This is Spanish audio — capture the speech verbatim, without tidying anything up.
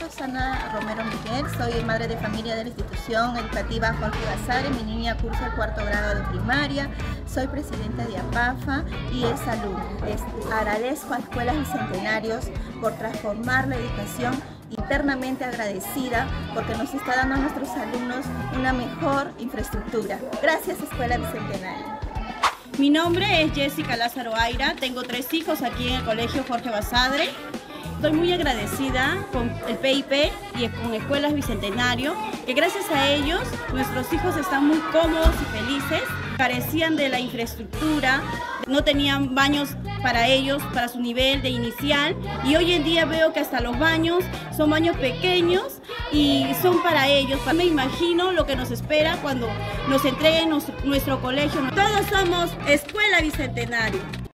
Rosana Romero Miguel, soy madre de familia de la institución educativa Jorge Basadre. Mi niña cursa el cuarto grado de primaria, soy presidenta de APAFA y es alumna. Este, agradezco a Escuelas Bicentenarios por transformar la educación, internamente agradecida porque nos está dando a nuestros alumnos una mejor infraestructura. Gracias, Escuela Bicentenario. Mi nombre es Jessica Lázaro Aira, tengo tres hijos aquí en el Colegio Jorge Basadre. Estoy muy agradecida con el P I P y con Escuelas Bicentenario, que gracias a ellos nuestros hijos están muy cómodos y felices. Carecían de la infraestructura, no tenían baños para ellos, para su nivel de inicial, y hoy en día veo que hasta los baños son baños pequeños y son para ellos. Me imagino lo que nos espera cuando nos entreguen nuestro colegio. Todos somos Escuela Bicentenario.